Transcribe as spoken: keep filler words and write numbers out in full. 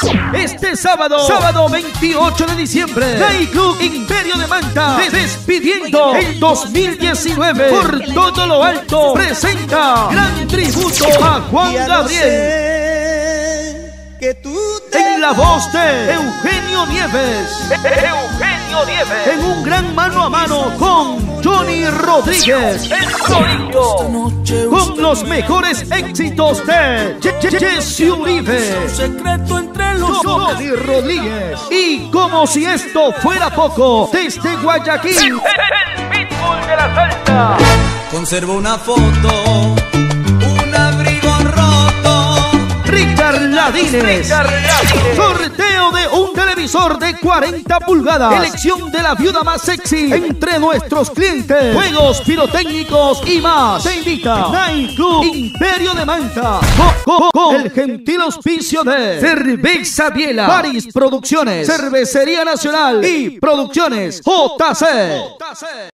Este sábado, sábado veintiocho de diciembre, Night Club Imperio de Manta, despidiendo el dos mil diecinueve por todo lo alto, presenta gran tributo a Juan Gabriel. En la voz de Eugenio Nieves. Eugenio Nieves. En un gran mano a mano con Johnny Rodríguez. El Corillo. Con los mejores éxitos de Jesse Uribe. Johnny Rodríguez. Y como si esto fuera poco, desde Guayaquil, el pitbull de la salsa. Conservo una foto, un abrigo roto. Richard Ladines. Sorteo de un televisor de cuarenta pulgadas. Elección de la viuda más sexy entre nuestros clientes. Juegos pirotécnicos y más. Te invita Night Club Imperio de Manta. Con, con el gentil auspicio de Cerveza Biela, Paris Producciones, Cervecería Nacional y Producciones J C.